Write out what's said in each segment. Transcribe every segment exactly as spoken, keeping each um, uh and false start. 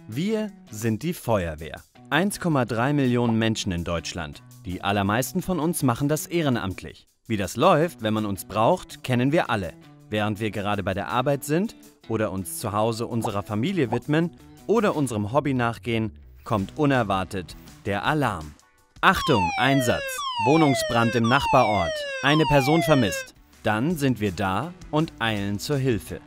Wir sind die Feuerwehr. eins Komma drei Millionen Menschen in Deutschland. Die allermeisten von uns machen das ehrenamtlich. Wie das läuft, wenn man uns braucht, kennen wir alle. Während wir gerade bei der Arbeit sind oder uns zu Hause unserer Familie widmen oder unserem Hobby nachgehen, kommt unerwartet der Alarm. Achtung, Einsatz! Wohnungsbrand im Nachbarort. Eine Person vermisst. Dann sind wir da und eilen zur Hilfe.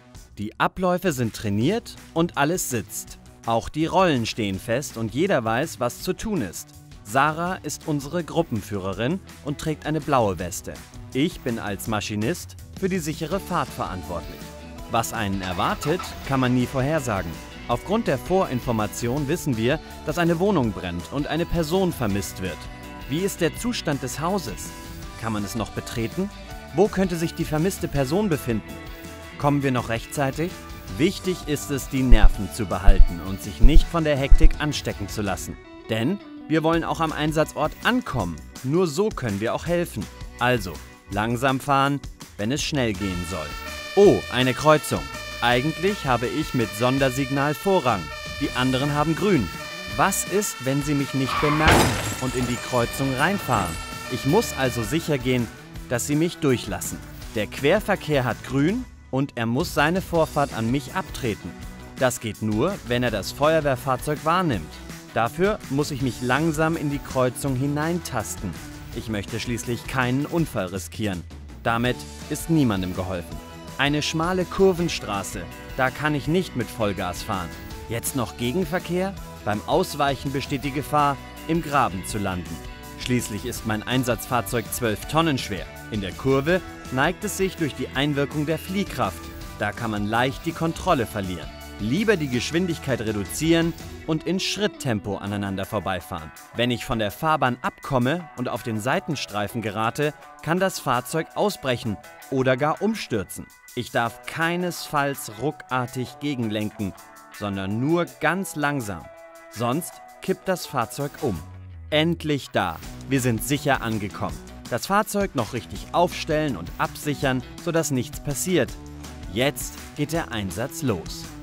Die Abläufe sind trainiert und alles sitzt. Auch die Rollen stehen fest und jeder weiß, was zu tun ist. Sarah ist unsere Gruppenführerin und trägt eine blaue Weste. Ich bin als Maschinist für die sichere Fahrt verantwortlich. Was einen erwartet, kann man nie vorhersagen. Aufgrund der Vorinformation wissen wir, dass eine Wohnung brennt und eine Person vermisst wird. Wie ist der Zustand des Hauses? Kann man es noch betreten? Wo könnte sich die vermisste Person befinden? Kommen wir noch rechtzeitig? Wichtig ist es, die Nerven zu behalten und sich nicht von der Hektik anstecken zu lassen. Denn wir wollen auch am Einsatzort ankommen. Nur so können wir auch helfen. Also, langsam fahren, wenn es schnell gehen soll. Oh, eine Kreuzung. Eigentlich habe ich mit Sondersignal Vorrang. Die anderen haben grün. Was ist, wenn sie mich nicht bemerken und in die Kreuzung reinfahren? Ich muss also sicher gehen, dass sie mich durchlassen. Der Querverkehr hat grün und er muss seine Vorfahrt an mich abtreten. Das geht nur, wenn er das Feuerwehrfahrzeug wahrnimmt. Dafür muss ich mich langsam in die Kreuzung hineintasten. Ich möchte schließlich keinen Unfall riskieren. Damit ist niemandem geholfen. Eine schmale Kurvenstraße, da kann ich nicht mit Vollgas fahren. Jetzt noch Gegenverkehr? Beim Ausweichen besteht die Gefahr, im Graben zu landen. Schließlich ist mein Einsatzfahrzeug zwölf Tonnen schwer. In der Kurve neigt es sich durch die Einwirkung der Fliehkraft. Da kann man leicht die Kontrolle verlieren. Lieber die Geschwindigkeit reduzieren und in Schritttempo aneinander vorbeifahren. Wenn ich von der Fahrbahn abkomme und auf den Seitenstreifen gerate, kann das Fahrzeug ausbrechen oder gar umstürzen. Ich darf keinesfalls ruckartig gegenlenken, sondern nur ganz langsam. Sonst kippt das Fahrzeug um. Endlich da. Wir sind sicher angekommen. Das Fahrzeug noch richtig aufstellen und absichern, sodass nichts passiert. Jetzt geht der Einsatz los.